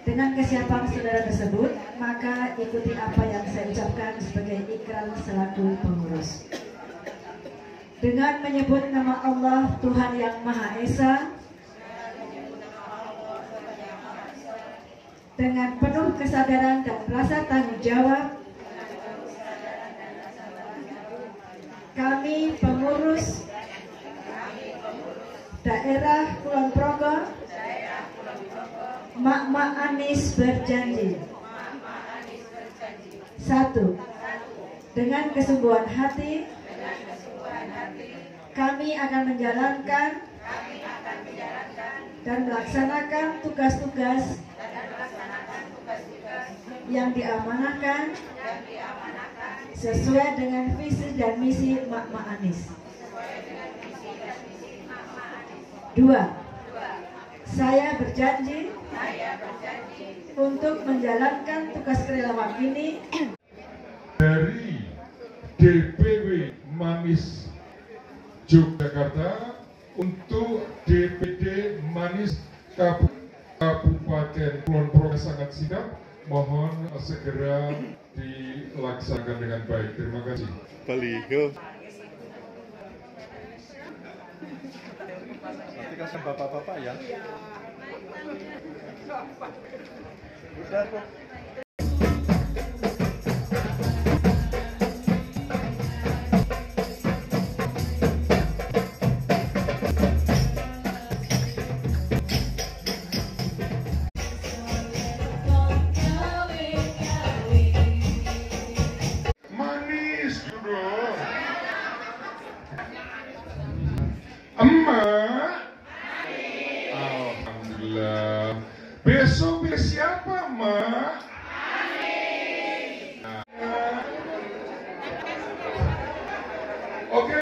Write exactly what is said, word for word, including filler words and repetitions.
Dengan kesiapan saudara tersebut, maka ikuti apa yang saya ucapkan sebagai ikrar selaku pengurus. Dengan menyebut nama Allah Tuhan Yang Maha Esa, dengan penuh kesadaran dan rasa tanggung jawab, kami pengurus daerah Kulon Progo Mak-Mak Anies berjanji. Satu, dengan kesungguhan hati kami akan menjalankan dan melaksanakan tugas-tugas yang diamanahkan sesuai dengan visi dan misi Mak-Mak Anies. Dua, saya berjanji untuk menjalankan tugas kerelawan ini dari D P W Manis Yogyakarta untuk D P D Manis Kabupaten Kulon Progo sangat sigap, mohon segera dilaksanakan dengan baik. Terima kasih. Baliho. Nanti kasih bapak-bapak ya. Udah kok. Manis dong. Emak. Alhamdulillah. Besok siapa, Mak?